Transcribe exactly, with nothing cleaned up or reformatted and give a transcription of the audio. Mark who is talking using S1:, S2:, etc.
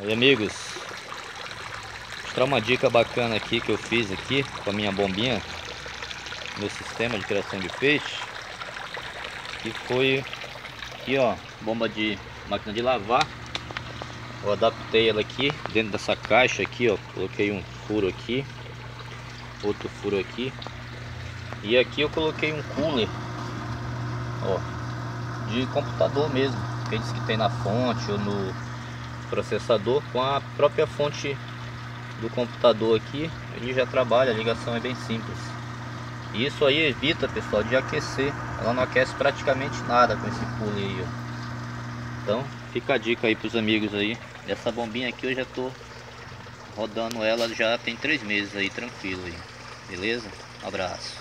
S1: Aí, amigos, vou mostrar uma dica bacana aqui que eu fiz aqui com a minha bombinha, meu sistema de criação de peixe, que foi aqui, ó, bomba de máquina de lavar. Eu adaptei ela aqui dentro dessa caixa aqui, ó, coloquei um furo aqui, outro furo aqui, e aqui eu coloquei um cooler, ó, de computador mesmo, aqueles que tem na fonte ou no processador, com a própria fonte do computador aqui. Ele já trabalha, a ligação é bem simples. E isso aí evita, pessoal, de aquecer. Ela não aquece praticamente nada com esse cooler aí, ó. Então fica a dica aí pros amigos aí. Essa bombinha aqui eu já tô rodando ela já tem três meses aí, tranquilo aí. Beleza? Um abraço.